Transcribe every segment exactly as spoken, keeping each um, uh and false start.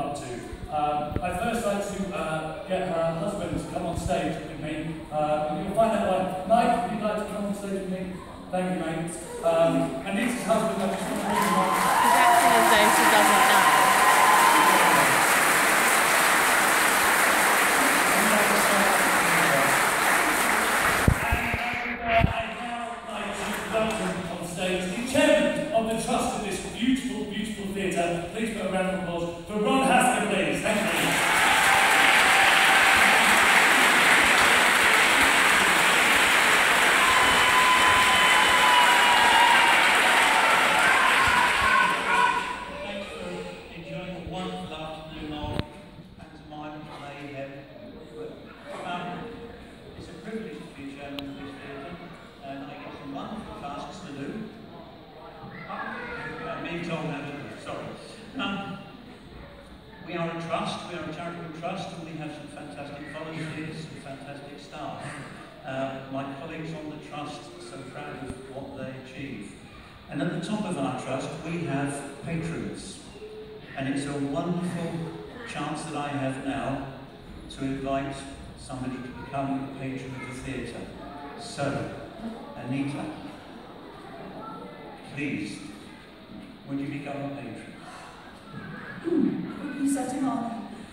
up to. Um, I'd first like to uh, get her husband to come on stage with me. Uh, you'll find that one. Mike, if you'd like to come on stage with me. Thank you, mate. Um, Anita's husband, I just want to bring him on. She's acting as though she doesn't know. Trust in this beautiful, beautiful theatre. Please put a round of applause for Ron Haskell, please. Thank you. Thanks for enjoying a wonderful afternoon of pantomime mayhem. Um, it's a privilege to be chairman of this theatre, and I get some wonderful tasks to do. I'm being told now, sorry. Um, we are a trust, we are a charitable trust, and we have some fantastic volunteers, some fantastic staff. Uh, my colleagues on the trust are so proud of what they achieve. And at the top of our trust, we have patrons. And it's a wonderful chance that I have now to invite somebody to become a patron of the theatre. So, Anita, please, would you become a patron? Would be such an honor.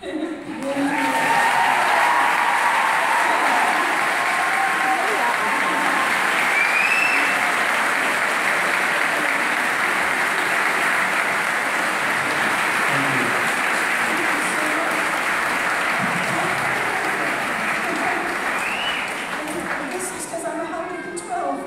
This is because I'm one hundred and twelve.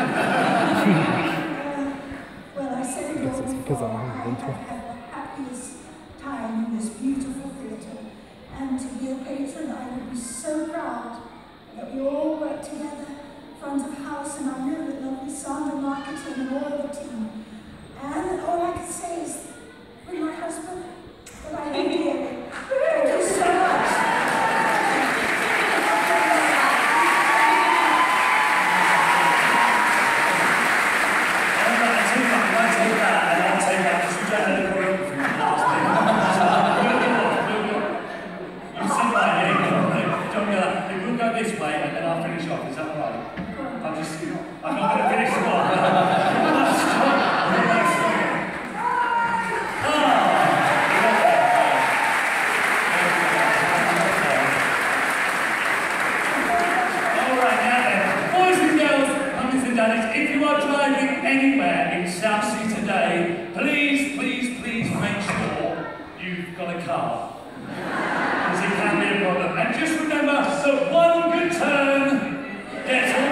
Well, I said it all because I'm one hundred and twelve. Time in this beautiful theatre, and to be a patron, I would be so proud that we all work together front of house, and I know that lovely Sandra marketing and all of the team. And all I can say is, with my husband, that I love dearly. Thank you so much. This way, and then I'll finish off. Is that right? I'm just, I'm not going to finish them off. All right, now then, boys and girls, mummies and daddies, if you are driving anywhere in Southsea today, please, please, please make sure you've got a car. Because it can be a problem. And just remember that one good turn gets all